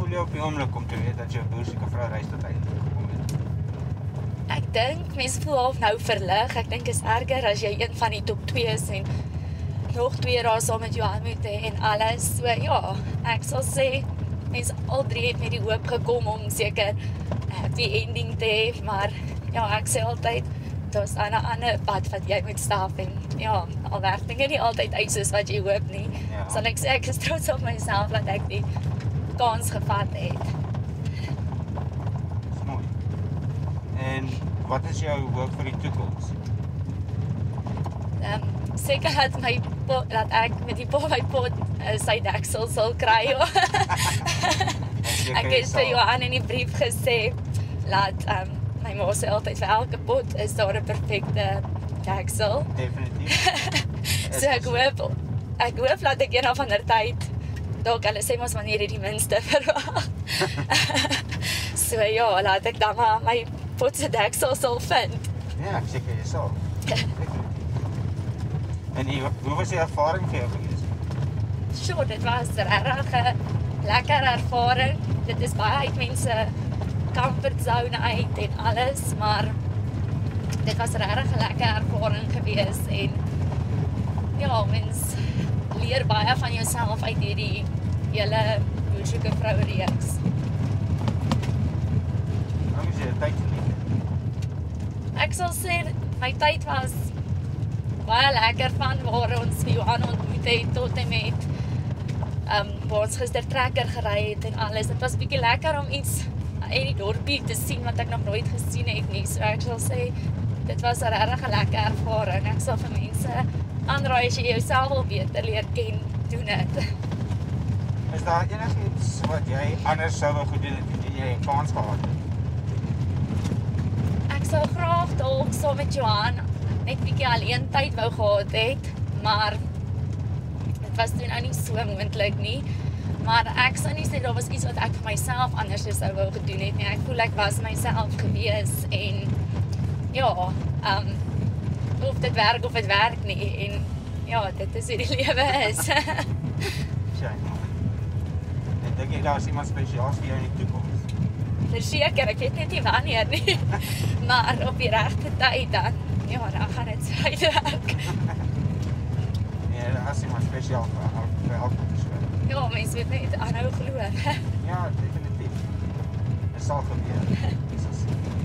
voel jy op die oomblik om te weet dat jou boersieke vrou reis tot einde gekom het? Ek dink, mense voel half nou verlig. Ek dink is erger as jy een van die top 2 is en nog 2 dae saam met Johan moet hê en alles. So ja, ek sal sê, mense al 3 het met die hoop gekom om seker die ending te hê, maar ja, ek sê altyd, daar's 'n ander pad wat jy moet stap en ja, al werk dinge nie altyd uit soos wat jy hoop nie. Ja. Sal ek sê ek is trots op myself dat ek die kans gevat het. Dis mooi. En wat is jou hoop vir die toekoms? Seker dat ek met die my pot sy deksel sal kry. Ek het vir Johan in die brief gesê, laat my ma sê altyd vir elke pot is daar 'n perfekte deksel. Definitief. So ek hoop dat ek eendag van der tyd, dalk hulle sê mos wanneer jy die minste verwag. So ja, laat ek dan maar my pot se deksel sal vind. Ja, ek seker jy sal. En hoe was die ervaring vir jou gewees? Sure, dit was regtig 'n lekker ervaring. Dit is baie uit mense comfortzone uit en alles, maar dit was regtig 'n lekker ervaring gewees en ja, mens leer baie van jouself uit hierdie hele boersoeke vrou reeks. Hoe is jy tyd geniet? Ek sal sê my tyd was baie lekker van waar ons Johan ontmoet het tot en met waar ons gister trekker gery het en alles. Dit was bietjie lekker om iets in die dorpie te sien wat ek nog nooit gesien het nie. So ek sal sê dit was 'n regtig lekker ervaring. Ek sal vir mense aanraai as jy jouself wil beter leer ken, doen dit. Is daar enigiets wat jy anders sou wou gedoen het indien jy 'n kans gehad het? Ek sou graag dalk saam met Johan net bietjie alleen tyd wou gehad het, maar dit was toe nou nie so moontlik nie. Maar ek sou nie sê daar was iets wat ek vir myself anders sou wou gedoen het nie. Ek voel ek was myself gewees en ja, of dit werk of dit werk nie en ja, dit is hoe die lewe is. Tja. En dink jy daar is iemand spesiaal vir jou in die toekoms? Verseker, ek weet net nie wanneer nie. Maar op die regte tyd dan, ja, dan gaan dit so uitwerk. Nee, daar is iemand spesiaal vir elke persoon. Ja, mense moet net aanhou glo. Ja, definitief. Dit sal gebeur. Dis